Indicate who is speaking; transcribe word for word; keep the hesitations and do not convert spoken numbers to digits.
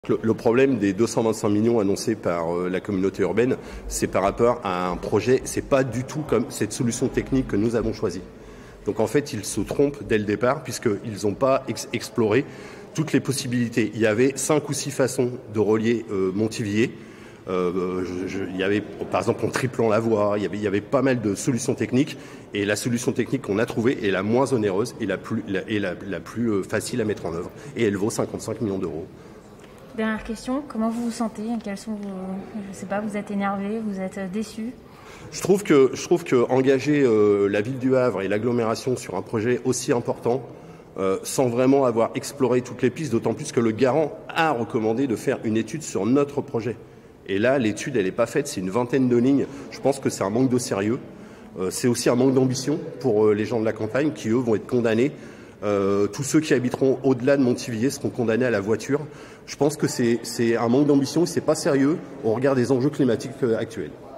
Speaker 1: Le, le problème des deux cent vingt-cinq millions annoncés par euh, la communauté urbaine, c'est par rapport à un projet, c'est pas du tout comme cette solution technique que nous avons choisie. Donc en fait, ils se trompent dès le départ puisqu'ils n'ont pas ex exploré toutes les possibilités. Il y avait cinq ou six façons de relier euh, Montivier. Euh, je, je, il y avait, par exemple, en triplant la voie, il y avait, il y avait pas mal de solutions techniques. Et la solution technique qu'on a trouvée est la moins onéreuse et la plus, la, et la, la plus facile à mettre en œuvre. Et elle vaut cinquante-cinq millions d'euros.
Speaker 2: Dernière question, comment vous vous sentez? Quels sont vos, je sais pas, vous êtes énervé, vous êtes déçu?
Speaker 1: Je trouve que, je trouve que engager euh, la ville du Havre et l'agglomération sur un projet aussi important, euh, sans vraiment avoir exploré toutes les pistes, d'autant plus que le garant a recommandé de faire une étude sur notre projet. Et là, l'étude, elle n'est pas faite, c'est une vingtaine de lignes. Je pense que c'est un manque de sérieux. Euh, c'est aussi un manque d'ambition pour euh, les gens de la campagne qui, eux, vont être condamnés. Euh, tous ceux qui habiteront au-delà de Montivier seront condamnés à la voiture. Je pense que c'est un manque d'ambition et c'est pas sérieux au regard des enjeux climatiques actuels.